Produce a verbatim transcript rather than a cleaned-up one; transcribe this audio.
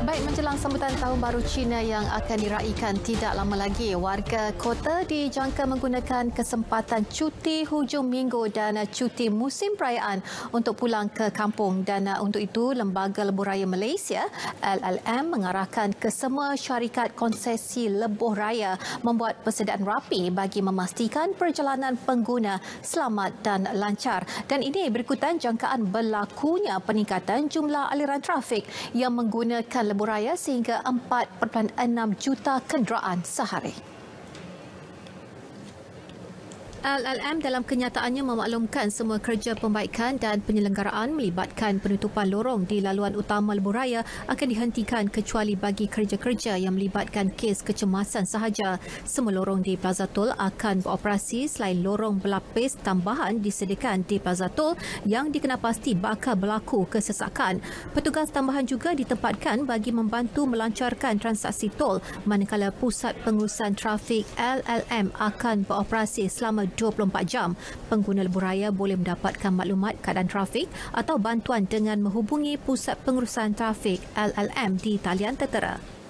Baik, menjelang sambutan Tahun Baru Cina yang akan diraikan tidak lama lagi, warga kota dijangka menggunakan kesempatan cuti hujung minggu dan cuti musim perayaan untuk pulang ke kampung. Dan untuk itu, Lembaga Lebuh Raya Malaysia L L M mengarahkan ke semua syarikat konsesi lebuh raya membuat persediaan rapi bagi memastikan perjalanan pengguna selamat dan lancar. Dan ini berikutan jangkaan berlakunya peningkatan jumlah aliran trafik yang menggunakan lebuh raya sehingga empat perpuluhan enam juta kenderaan sehari. L L M dalam kenyataannya memaklumkan semua kerja pembaikan dan penyelenggaraan melibatkan penutupan lorong di laluan utama lebuh raya akan dihentikan kecuali bagi kerja-kerja yang melibatkan kes kecemasan sahaja. Semua lorong di Plaza Tol akan beroperasi selain lorong berlapis tambahan disediakan di Plaza Tol yang dikenapasti bakal berlaku kesesakan. Petugas tambahan juga ditempatkan bagi membantu melancarkan transaksi tol manakala pusat pengurusan trafik L L M akan beroperasi selama dua puluh empat jam. Pengguna lebuh raya boleh mendapatkan maklumat keadaan trafik atau bantuan dengan menghubungi Pusat Pengurusan Trafik L L M di talian tertera.